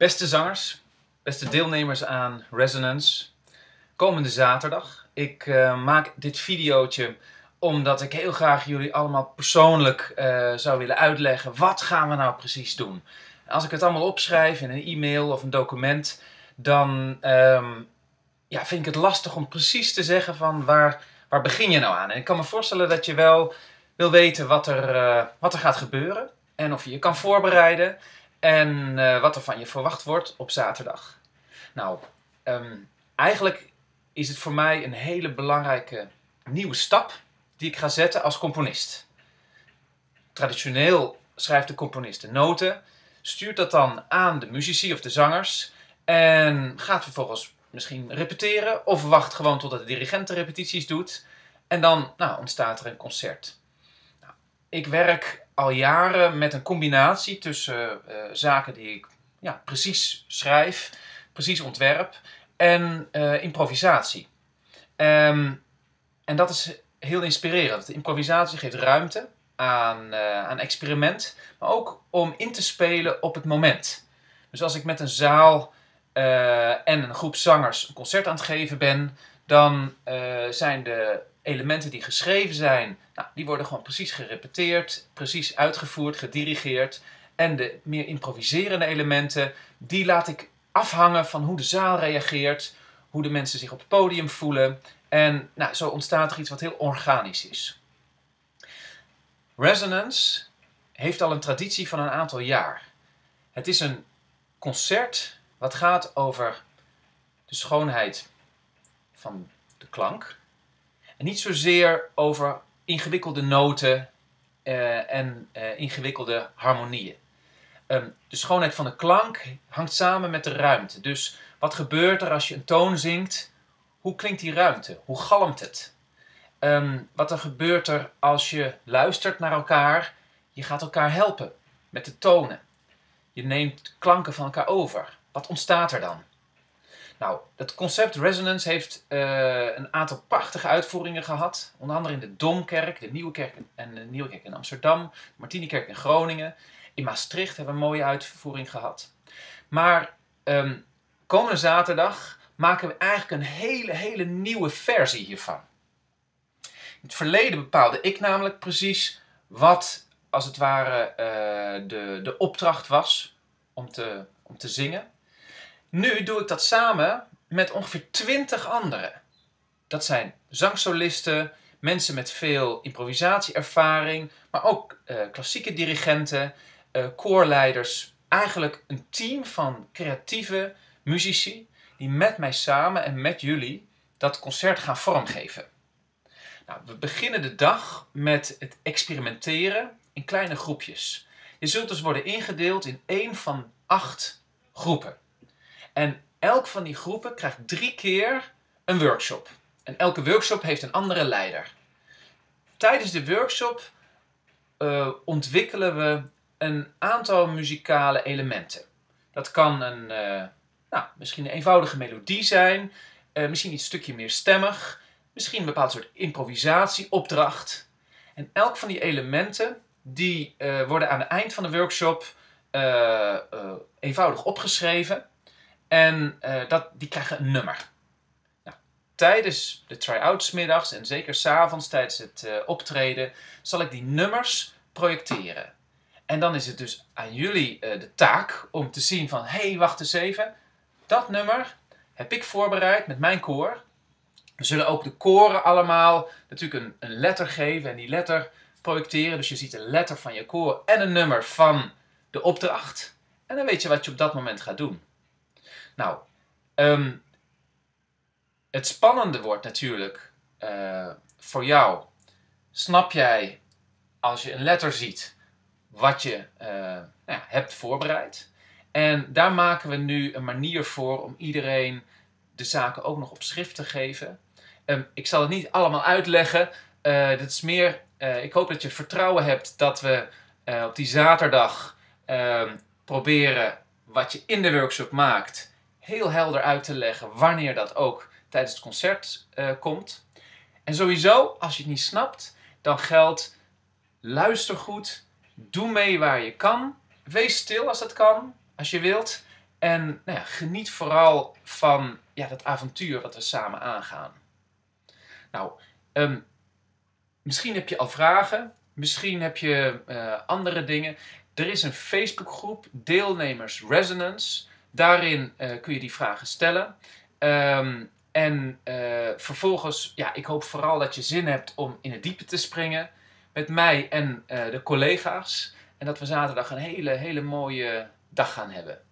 Beste zangers, beste deelnemers aan Resonance, komende zaterdag. Ik maak dit videootje omdat ik heel graag jullie allemaal persoonlijk zou willen uitleggen. Wat gaan we nou precies doen? Als ik het allemaal opschrijf in een e-mail of een document, dan vind ik het lastig om precies te zeggen van waar begin je nou aan. En ik kan me voorstellen dat je wel wil weten wat er gaat gebeuren en of je je kan voorbereiden. En wat er van je verwacht wordt op zaterdag. Nou, eigenlijk is het voor mij een hele belangrijke nieuwe stap die ik ga zetten als componist. Traditioneel schrijft de componist de noten, stuurt dat dan aan de muzici of de zangers en gaat vervolgens misschien repeteren of wacht gewoon totdat de dirigent de repetities doet en dan ontstaat er een concert. Nou, ik werk al jaren met een combinatie tussen zaken die ik precies schrijf, precies ontwerp en improvisatie. En dat is heel inspirerend. De improvisatie geeft ruimte aan experiment, maar ook om in te spelen op het moment. Dus als ik met een zaal en een groep zangers een concert aan het geven ben, dan zijn de elementen die geschreven zijn, die worden gewoon precies gerepeteerd, precies uitgevoerd, gedirigeerd. En de meer improviserende elementen, die laat ik afhangen van hoe de zaal reageert, hoe de mensen zich op het podium voelen. En zo ontstaat er iets wat heel organisch is. Resonance heeft al een traditie van een aantal jaar. Het is een concert wat gaat over de schoonheid van de klank. En niet zozeer over ingewikkelde noten en ingewikkelde harmonieën. De schoonheid van de klank hangt samen met de ruimte. Dus wat gebeurt er als je een toon zingt? Hoe klinkt die ruimte? Hoe galmt het? Wat er gebeurt er als je luistert naar elkaar? Je gaat elkaar helpen met de tonen. Je neemt klanken van elkaar over. Wat ontstaat er dan? Nou, het concept Resonance heeft een aantal prachtige uitvoeringen gehad. Onder andere in de Domkerk, de Nieuwe Kerk en de Nieuwe Kerk in Amsterdam, de Martinikerk in Groningen. In Maastricht hebben we een mooie uitvoering gehad. Maar komende zaterdag maken we eigenlijk een hele nieuwe versie hiervan. In het verleden bepaalde ik namelijk precies wat, als het ware, de opdracht was om te zingen. Nu doe ik dat samen met ongeveer 20 anderen. Dat zijn zangsolisten, mensen met veel improvisatieervaring, maar ook klassieke dirigenten, koorleiders. Eigenlijk een team van creatieve muzici die met mij samen en met jullie dat concert gaan vormgeven. Nou, we beginnen de dag met het experimenteren in kleine groepjes. Je zult dus worden ingedeeld in 1 van 8 groepen. En elk van die groepen krijgt 3 keer een workshop. En elke workshop heeft een andere leider. Tijdens de workshop ontwikkelen we een aantal muzikale elementen. Dat kan misschien een eenvoudige melodie zijn, misschien iets stukje meer stemmig, misschien een bepaald soort improvisatieopdracht. En elk van die elementen die worden aan het eind van de workshop eenvoudig opgeschreven. En die krijgen een nummer. Nou, tijdens de try-outs middags en zeker 's avonds tijdens het optreden zal ik die nummers projecteren. En dan is het dus aan jullie de taak om te zien van, hé, wacht eens even. Dat nummer heb ik voorbereid met mijn koor. We zullen ook de koren allemaal natuurlijk een letter geven en die letter projecteren. Dus je ziet een letter van je koor en een nummer van de opdracht. En dan weet je wat je op dat moment gaat doen. Nou, het spannende wordt natuurlijk voor jou. Snap jij, als je een letter ziet, wat je hebt voorbereid? En daar maken we nu een manier voor om iedereen de zaken ook nog op schrift te geven. Ik zal het niet allemaal uitleggen. Dit is meer, ik hoop dat je vertrouwen hebt dat we op die zaterdag proberen wat je in de workshop maakt heel helder uit te leggen wanneer dat ook tijdens het concert komt. En sowieso, als je het niet snapt, dan geldt, luister goed, doe mee waar je kan, wees stil als dat kan, als je wilt. En nou ja, geniet vooral van dat avontuur wat we samen aangaan. Nou, misschien heb je al vragen. Misschien heb je andere dingen. Er is een Facebookgroep, Deelnemers Resonance. Daarin kun je die vragen stellen. En vervolgens, ik hoop vooral dat je zin hebt om in het diepe te springen. Met mij en de collega's. En dat we zaterdag een hele mooie dag gaan hebben.